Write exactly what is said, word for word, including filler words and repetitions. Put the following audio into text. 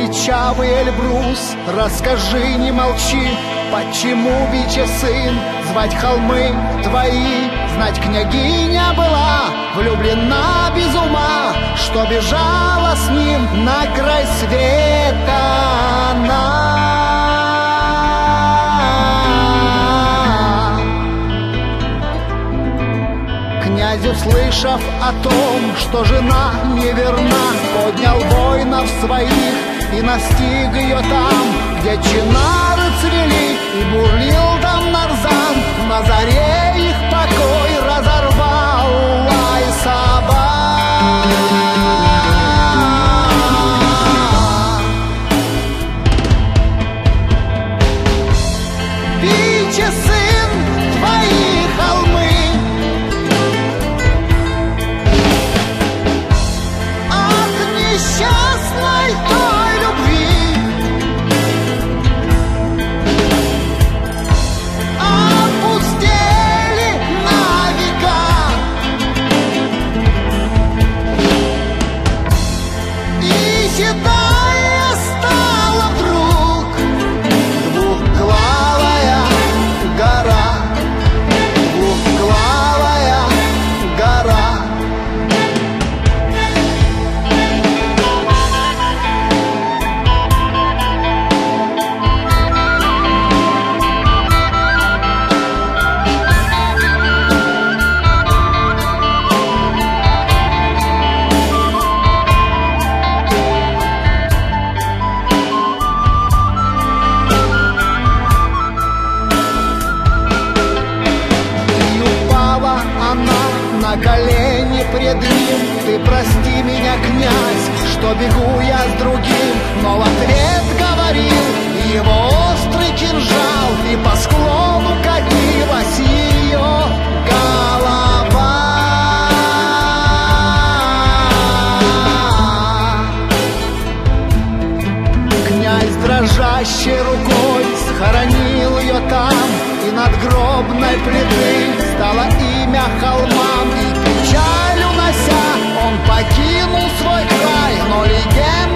величавый Эльбрус, расскажи, не молчи, почему, биче сын, звать холмы твои? Знать, княгиня была влюблена без ума, что бежала с ним на край света она. Князь, услышав о том, что жена неверна, поднял воинов своих и настиг ее там, где чинары цвели и бурлил там нарзан. На заре их покой разорвал лай собак. Биче, сын, твои холмы от несчастной той любви опустели на века, и седая стала вдруг двухглавая гора, двухглавая гора. И упала она на колени пред ним: ты прости меня, князь, что бегу я с другим. Но в ответ говорил его острый кинжал, и по склону катилась ее голова. Князь дрожащей рукой схоронил ее там, и над гробной плитой стало имя холмам. И печаль унося, он покинул свой край, но легенда